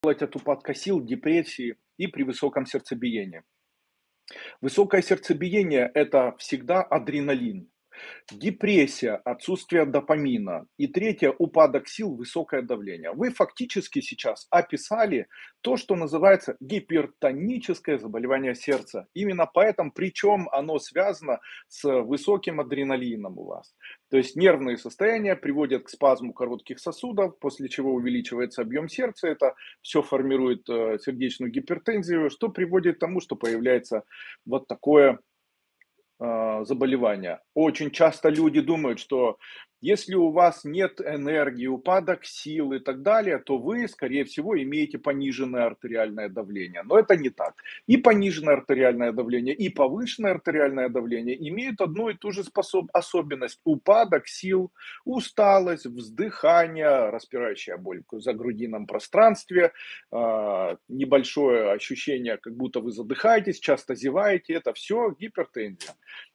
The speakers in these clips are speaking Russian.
Делать от упадка сил, депрессии и при высоком сердцебиении. Высокое сердцебиение – это всегда адреналин. Депрессия, отсутствие допамина. И третье – упадок сил, высокое давление. Вы фактически сейчас описали то, что называется гипертоническое заболевание сердца. Именно поэтому, причем оно связано с высоким адреналином у вас. То есть нервные состояния приводят к спазму коротких сосудов, после чего увеличивается объем сердца. Это все формирует сердечную гипертензию, что приводит к тому, что появляется вот такое заболевания. Очень часто люди думают, что если у вас нет энергии, упадок сил и так далее, то вы, скорее всего, имеете пониженное артериальное давление. Но это не так. И пониженное артериальное давление, и повышенное артериальное давление имеют одну и ту же особенность. Упадок сил, усталость, вздыхание, распирающая боль в загрудинном пространстве, небольшое ощущение, как будто вы задыхаетесь, часто зеваете. Это все гипертензия.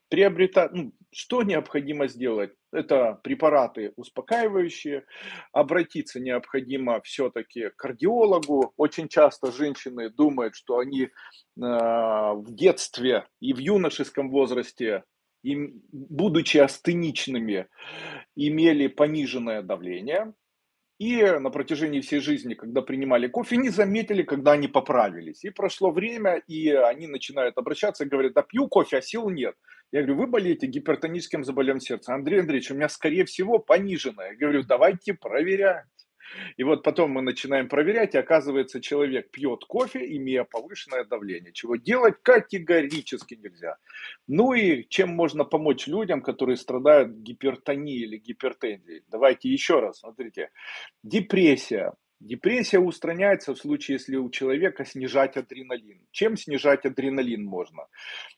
Что необходимо сделать? Это препараты успокаивающие. Обратиться необходимо все-таки к кардиологу. Очень часто женщины думают, что они в детстве и в юношеском возрасте, будучи астеничными, имели пониженное давление. И на протяжении всей жизни, когда принимали кофе, не заметили, когда они поправились. И прошло время, и они начинают обращаться и говорят: да пью кофе, а сил нет. Я говорю: вы болеете гипертоническим заболеванием сердца. Андрей Андреевич, у меня, скорее всего, пониженное. Я говорю: давайте проверять. И вот потом мы начинаем проверять, и оказывается, человек пьет кофе, имея повышенное давление. Чего делать категорически нельзя. Ну и чем можно помочь людям, которые страдают гипертонией или гипертензией? Давайте еще раз, смотрите. Депрессия. Депрессия устраняется в случае, если у человека снижать адреналин. Чем снижать адреналин можно?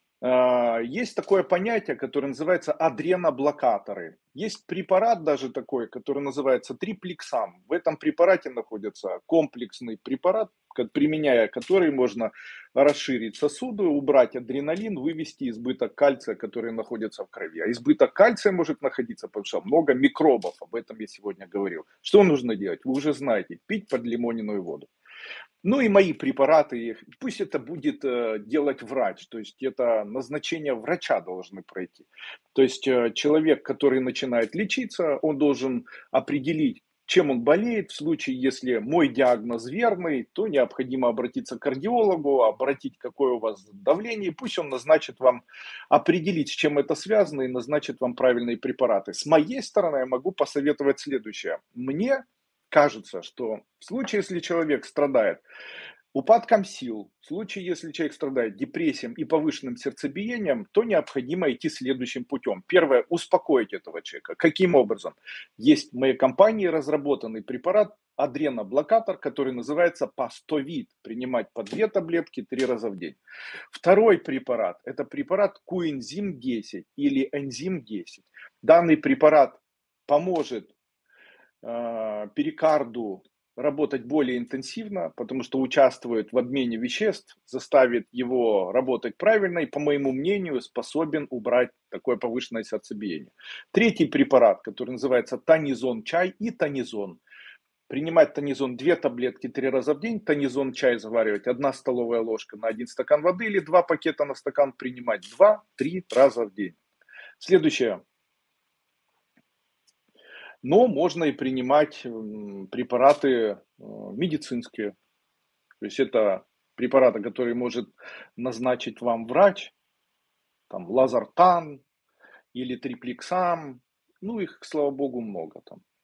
Есть такое понятие, которое называется адреноблокаторы. Есть препарат даже такой, который называется триплексам. В этом препарате находится комплексный препарат, применяя который можно расширить сосуды, убрать адреналин, вывести избыток кальция, который находится в крови. А избыток кальция может находиться, потому что много микробов, об этом я сегодня говорил. Что нужно делать? Вы уже знаете, пить подлимоненную воду. Ну и мои препараты, пусть это будет делать врач, то есть это назначение врача должны пройти. То есть человек, который начинает лечиться, он должен определить, чем он болеет. В случае, если мой диагноз верный, то необходимо обратиться к кардиологу, обратить, какое у вас давление, пусть он назначит вам, определить, с чем это связано, и назначит вам правильные препараты. С моей стороны я могу посоветовать следующее. Мне кажется, что в случае, если человек страдает упадком сил, в случае, если человек страдает депрессией и повышенным сердцебиением, то необходимо идти следующим путем. Первое – успокоить этого человека. Каким образом? Есть в моей компании разработанный препарат адреноблокатор, который называется Пастовид. Принимать по 2 таблетки 3 раза в день. Второй препарат – это препарат Куэнзим 10 или Энзим 10. Данный препарат поможет перикарду работать более интенсивно, потому что участвует в обмене веществ, заставит его работать правильно и, по моему мнению, способен убрать такое повышенное сердцебиение. Третий препарат, который называется Тонизон чай и Тонизон. Принимать тонизон 2 таблетки 3 раза в день, тонизон чай заваривать 1 столовая ложка на 1 стакан воды или 2 пакета на стакан принимать 2-3 раза в день. Следующее. Но можно и принимать препараты медицинские. То есть это препараты, которые может назначить вам врач, там лазартан или триплексам. Ну, их, слава богу, много там.